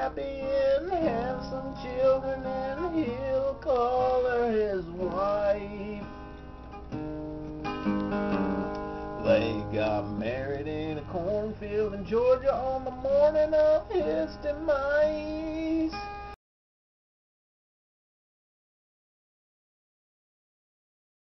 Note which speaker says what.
Speaker 1: happy and have some children, and he'll call her his wife. They got married in a cornfield in Georgia on the morning of his demise.